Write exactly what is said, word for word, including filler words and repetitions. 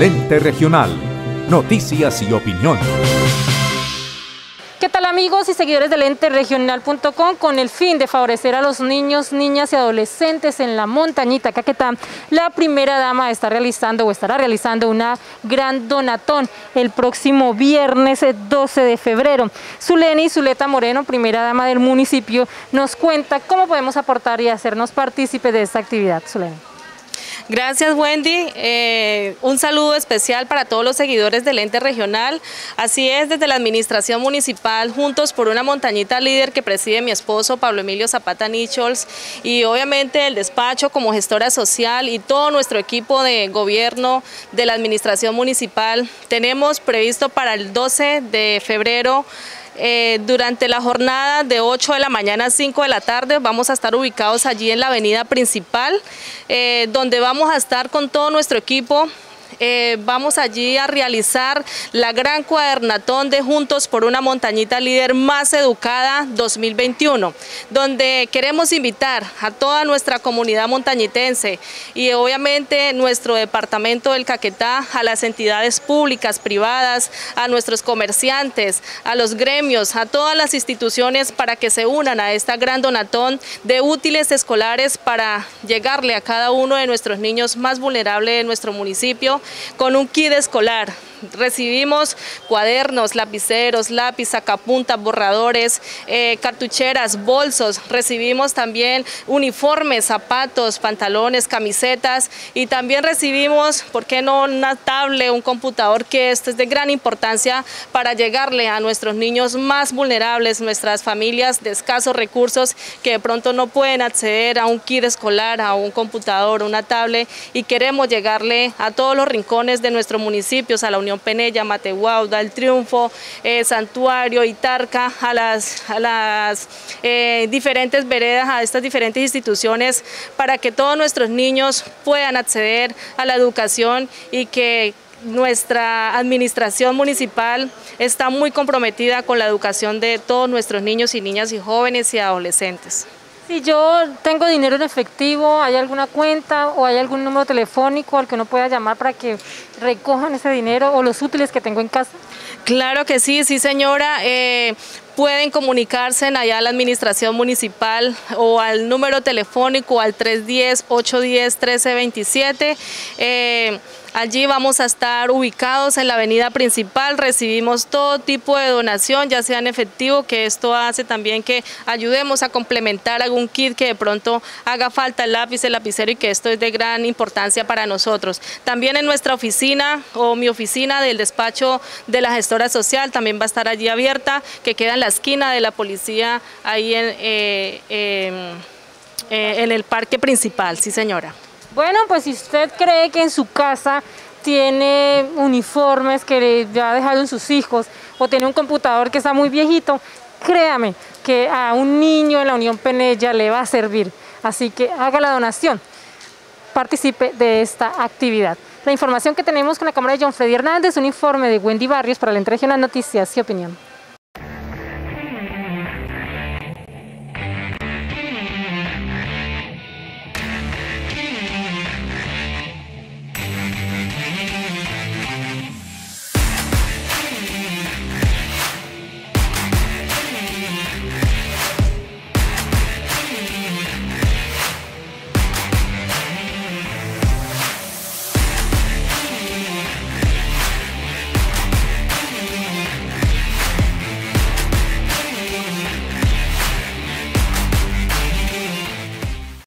Lente Regional. Noticias y opinión. ¿Qué tal, amigos y seguidores de lente regional punto com? Con el fin de favorecer a los niños, niñas y adolescentes en la montañita Caquetá, la primera dama está realizando o estará realizando una gran donatón el próximo viernes doce de febrero. Zuleni Zuleta Moreno, primera dama del municipio, nos cuenta cómo podemos aportar y hacernos partícipes de esta actividad. Zuleni. Gracias, Wendy. Eh, un saludo especial para todos los seguidores del ente regional. Así es, desde la administración municipal, Juntos por una Montañita Líder, que preside mi esposo Pablo Emilio Zapata Nichols, y obviamente el despacho como gestora social y todo nuestro equipo de gobierno de la administración municipal, tenemos previsto para el doce de febrero, Eh, durante la jornada de ocho de la mañana a cinco de la tarde, vamos a estar ubicados allí en la avenida principal, eh, donde vamos a estar con todo nuestro equipo. Eh, vamos allí a realizar la gran cuadernatón de Juntos por una Montañita Líder Más Educada dos mil veintiuno, donde queremos invitar a toda nuestra comunidad montañitense y obviamente nuestro departamento del Caquetá, a las entidades públicas, privadas, a nuestros comerciantes, a los gremios, a todas las instituciones para que se unan a esta gran donatón de útiles escolares para llegarle a cada uno de nuestros niños más vulnerables de nuestro municipio con un kit escolar. Recibimos cuadernos, lapiceros, lápiz, sacapuntas, borradores, eh, cartucheras, bolsos. Recibimos también uniformes, zapatos, pantalones, camisetas, y también recibimos, ¿por qué no?, una tablet, un computador, que esto es de gran importancia para llegarle a nuestros niños más vulnerables, nuestras familias de escasos recursos que de pronto no pueden acceder a un kit escolar, a un computador, una tablet, y queremos llegarle a todos los rincones de nuestros municipios, a la Unión Penella, Matehuauda, El Triunfo, eh, Santuario, Itarca, a las, a las eh, diferentes veredas, a estas diferentes instituciones, para que todos nuestros niños puedan acceder a la educación, y que nuestra administración municipal está muy comprometida con la educación de todos nuestros niños y niñas y jóvenes y adolescentes. Si yo tengo dinero en efectivo, ¿hay alguna cuenta o hay algún número telefónico al que uno pueda llamar para que recojan ese dinero o los útiles que tengo en casa? Claro que sí, sí, señora. Eh, pueden comunicarse allá a la administración municipal o al número telefónico al tres uno cero, ocho uno cero, uno tres dos siete. Eh, Allí vamos a estar ubicados en la avenida principal. Recibimos todo tipo de donación, ya sea en efectivo, que esto hace también que ayudemos a complementar algún kit que de pronto haga falta, el lápiz, el lapicero, y que esto es de gran importancia para nosotros. También en nuestra oficina, o mi oficina del despacho de la gestora social, también va a estar allí abierta, que queda en la esquina de la policía, ahí en, eh, eh, eh, en el parque principal. Sí, señora. Bueno, pues si usted cree que en su casa tiene uniformes que ya ha dejado en sus hijos, o tiene un computador que está muy viejito, créame que a un niño en la Unión Penella le va a servir. Así que haga la donación, participe de esta actividad. La información que tenemos con la cámara de John Freddy Hernández, un informe de Wendy Barrios para la Lente Regional Noticias y Opinión.